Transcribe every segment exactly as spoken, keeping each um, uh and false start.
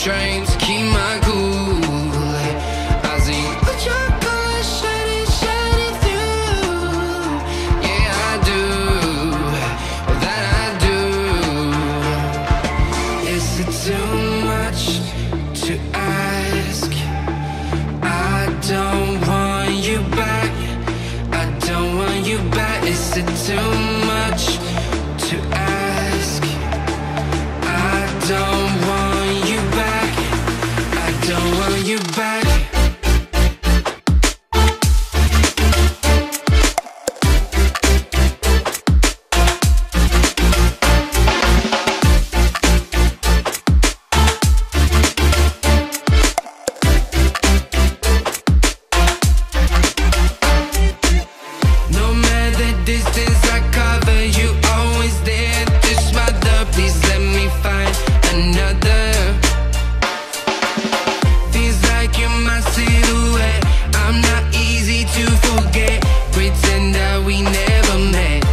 trying to keep my cool. I see what your colors shining, shining through. Yeah, I do, that I do. Is it too much to ask? I don't want you back, I don't want you back. Is it too much to ask? I don't want you back, I don't want you back. No matter the distance I cover, you always there to smother. Please let me find another. Feels like you're my silhouette, I'm not easy to forget. Pretend that we never met.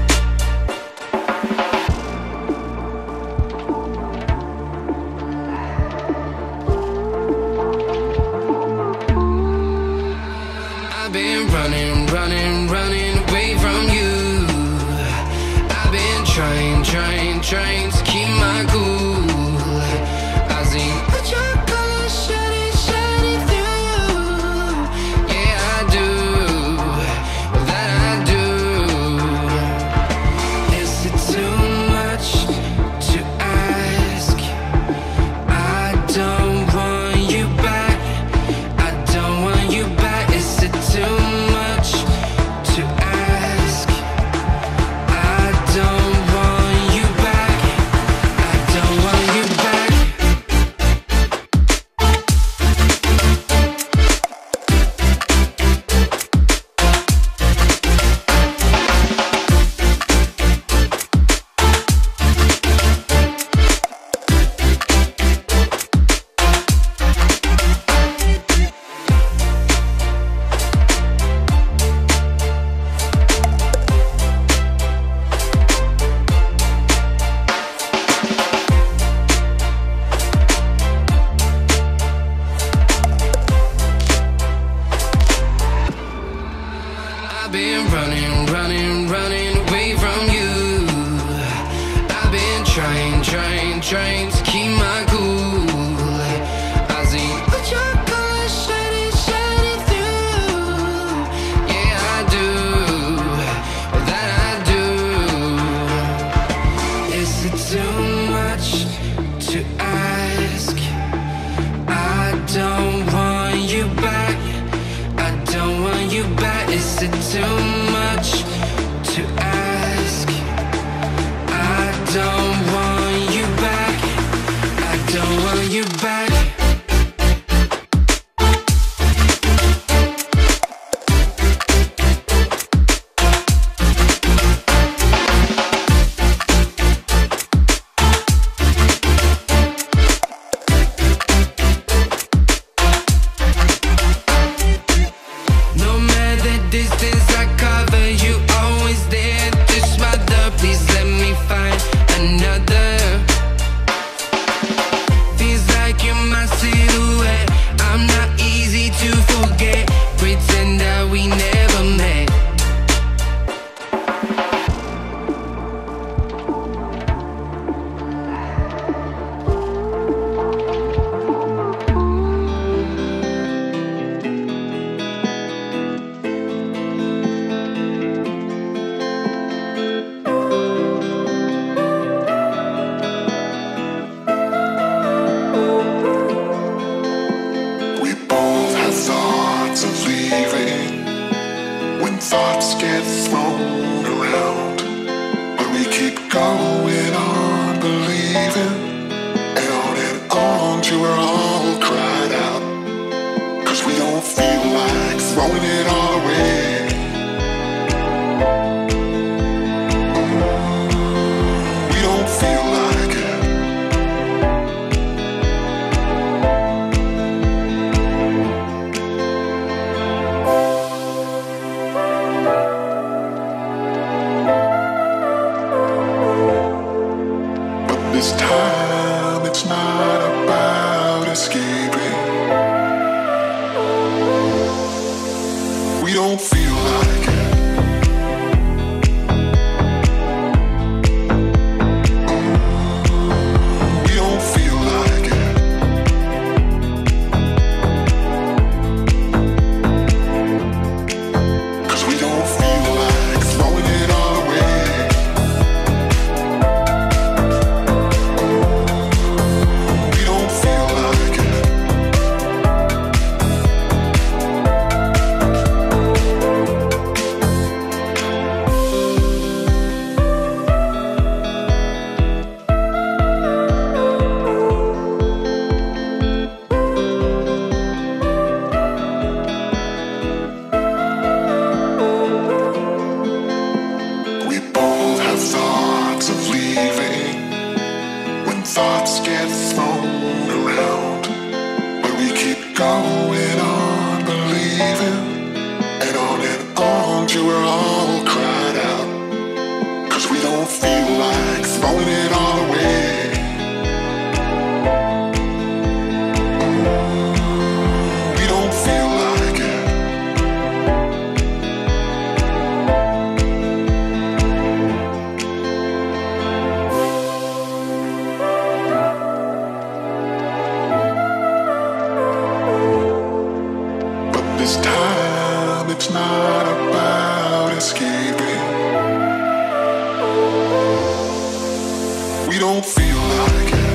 I've been running, running, running away from you. I've been trying, trying, trying to keep my cool. I see what your colors shining, shining through. Yeah, I do, that I do. Is it too much to ask? I don't want you back, I don't want you back. Is it too much to ask? I don't want you back, I don't want you back. I've been running, running, running away from you. I've been trying, trying, trying to keep my cool. I see what your colors shining, shining through. Yeah, I do, that I do. Is it too much to ask? I don't want you back, I don't want you back. Is it too much to ask? I don't want you back, I don't want you back. No matter the distance I cover, you always there to smother. Please let me find another. Feels like you're my silhouette, I'm not easy to forget. Pretend that we never met. We both have thoughts of leaving when thoughts get thrown around. But we keep going on believing, and on and on till we're all cried out. Cause we don't feel like throwing it all away. We don't feel like it. This time it's not about escaping. We don't feel like it. We don't feel like it. Cause we don't feel like throwing it all away. We don't feel like it. We both have thoughts of leaving when thoughts get thrown around. But we keep going on believing, and on and on till we're all cried out. Cause we don't feel like throwing it all away. We don't feel like it. But this time it's not about escaping. We don't feel like it.